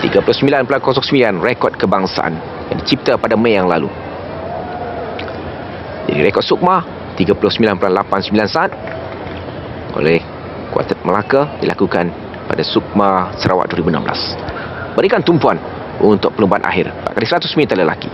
39.09 rekod kebangsaan yang dicipta pada Mei yang lalu. Jadi rekod Sukma 39.89 saat oleh Kuartet Melaka dilakukan pada Sukma Sarawak 2016. Berikan tumpuan untuk perlumbaan akhir 4x100 meter lelaki.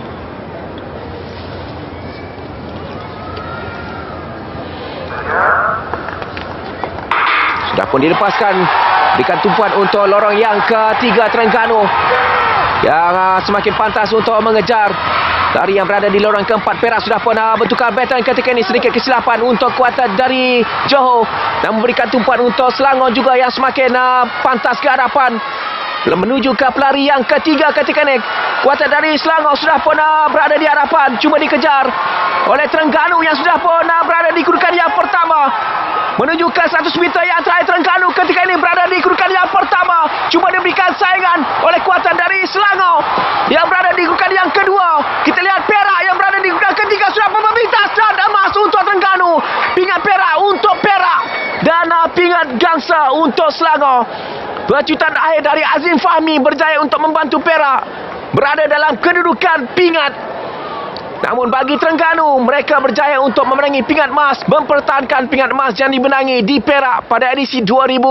Sudah pun dilepaskan. Berikan tumpuan untuk lorong yang ketiga Terengganu yang semakin pantas untuk mengejar. Lari yang berada di lorong keempat Perak sudah pun bertukar pattern ketika ini. Sedikit kesilapan untuk kuartet dari Johor, dan memberikan tumpuan untuk Selangor juga yang semakin pantas ke hadapan menuju ke pelari yang ketiga ketika ini. Kuartet dari Selangor sudah pun berada di hadapan, cuma dikejar oleh Terengganu yang sudah pun berada di kedudukan yang pertama. Menuju ke 100 meter yang terakhir, Terengganu ketika ini berada di kedudukan yang pertama, cuma diberikan saingan oleh kuartet dari Selangor yang berada di kedudukan yang kedua. Kita lihat Perak yang berada di kedudukan ketiga sudah pun memintas, dan emas untuk Terengganu, pingat perak untuk Perak, dan pingat gangsa untuk Selangor. Percutan akhir dari Azim Fahmi berjaya untuk membantu Perak berada dalam kedudukan pingat. Namun bagi Terengganu, mereka berjaya untuk memenangi pingat emas, mempertahankan pingat emas yang dimenangi di Perak pada edisi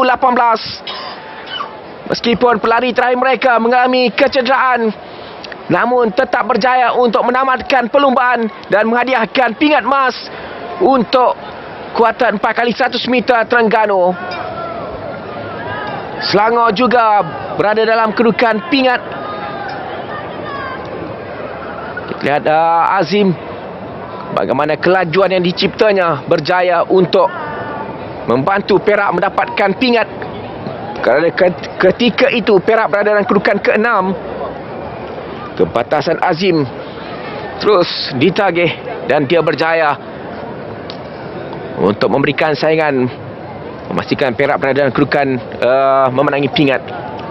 2018. Meskipun pelari terakhir mereka mengalami kecederaan, namun tetap berjaya untuk menamatkan perlumbaan dan menghadiahkan pingat emas untuk kuartet 4x100 meter Terengganu. Selangor juga berada dalam kedudukan pingat. Lihat Azim, bagaimana kelajuan yang diciptanya berjaya untuk membantu Perak mendapatkan pingat. Kerana ketika itu Perak berada dalam kedudukan ke-6. Kebatasan Azim terus ditagih dan dia berjaya untuk memberikan saingan, memastikan Perak berada dalam kedudukan memenangi pingat.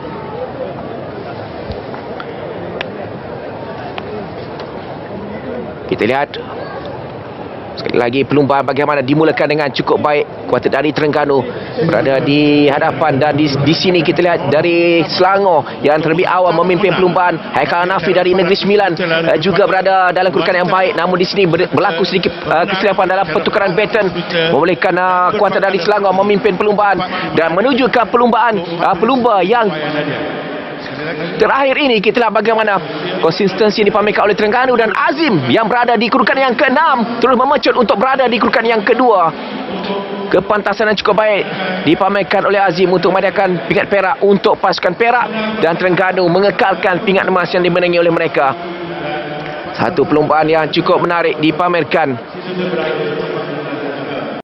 Kita lihat sekali lagi perlumbaan bagaimana dimulakan dengan cukup baik. Kuartet dari Terengganu berada di hadapan, dan di sini kita lihat dari Selangor yang terlebih awal memimpin perlumbaan. Haikal Hanafi dari Negeri Sembilan juga berada dalam kedudukan yang baik, namun di sini berlaku sedikit kesilapan dalam pertukaran baton, membolehkan kuartet dari Selangor memimpin perlumbaan dan menuju ke pelumba yang terakhir ini. Kita lihat bagaimana konsistensi dipamerkan oleh Terengganu, dan Azim yang berada di kedudukan yang ke-6 terus memecut untuk berada di kedudukan yang kedua. Kepantasan yang cukup baik dipamerkan oleh Azim untuk menghadiahkan pingat perak untuk pasukan Perak, dan Terengganu mengekalkan pingat emas yang dimenangi oleh mereka. Satu perlumbaan yang cukup menarik dipamerkan